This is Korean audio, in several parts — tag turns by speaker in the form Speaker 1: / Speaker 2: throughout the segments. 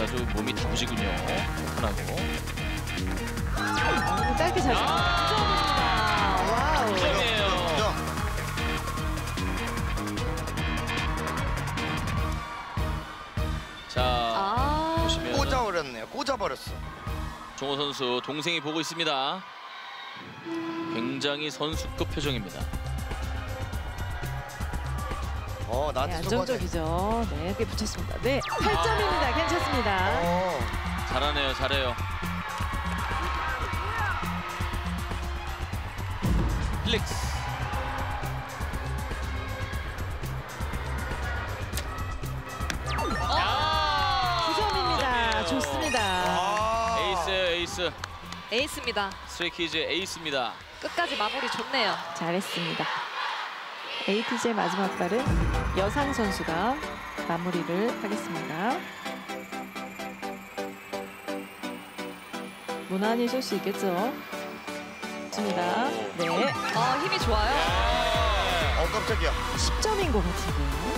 Speaker 1: 아주 몸이 다부지군요. 편하고.
Speaker 2: 짧게 잘 쳤습니다. 와우.
Speaker 1: 9점이에요. 자, 보시면
Speaker 3: 꽂아버렸네요. 꽂아버렸어.
Speaker 1: 종호 선수 동생이 보고 있습니다. 굉장히 선수급 표정입니다.
Speaker 3: 어,
Speaker 2: 네,
Speaker 3: 나한테
Speaker 2: 안정적이죠. 네, 꽤 붙였습니다. 네, 8점입니다. 괜찮습니다.
Speaker 1: 잘하네요, 잘해요. 플릭스. 아,
Speaker 2: 9점입니다. 좋습니다.
Speaker 1: 에이스예요, 에이스.
Speaker 4: 에이스입니다.
Speaker 1: 스트레이키즈 에이스입니다.
Speaker 4: 끝까지 마무리 좋네요.
Speaker 2: 잘했습니다. ATG의 마지막 발은 여상 선수가 마무리를 하겠습니다. 무난히 쏠 수 있겠죠? 좋습니다. 네,
Speaker 4: 힘이 좋아요.
Speaker 3: 깜짝이야.
Speaker 2: 10점인 것 같은데요.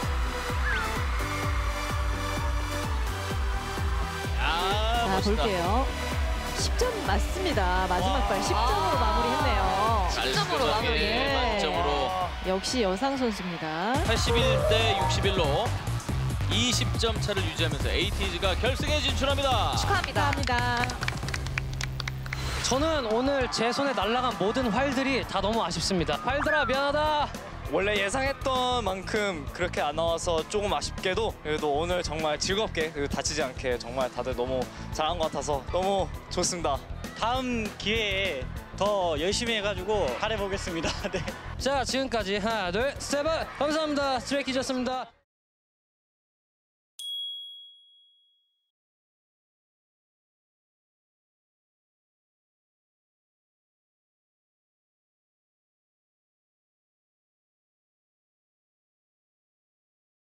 Speaker 2: 자,
Speaker 1: 멋있다.
Speaker 2: 볼게요. 10점 맞습니다. 마지막 발 10점으로 마무리했네요.
Speaker 4: 10점으로 마무리.
Speaker 2: 네.
Speaker 1: 만점으로
Speaker 2: 역시 여상 선수입니다.
Speaker 1: 81대 61로 20점 차를 유지하면서 ATG가 결승에 진출합니다.
Speaker 4: 축하합니다.
Speaker 2: 감사합니다.
Speaker 5: 저는 오늘 제 손에 날아간 모든 활들이 다 너무 아쉽습니다. 활들아 미안하다.
Speaker 6: 원래 예상했던 만큼 그렇게 안 나와서 조금 아쉽게도 그래도 오늘 정말 즐겁게 그리고 다치지 않게 정말 다들 너무 잘한 것 같아서 너무 좋습니다.
Speaker 7: 다음 기회에 더 열심히 해가지고 잘해보겠습니다. 네.
Speaker 5: 자 지금까지 하나 둘 세 번 감사합니다. 스트레이키즈였습니다.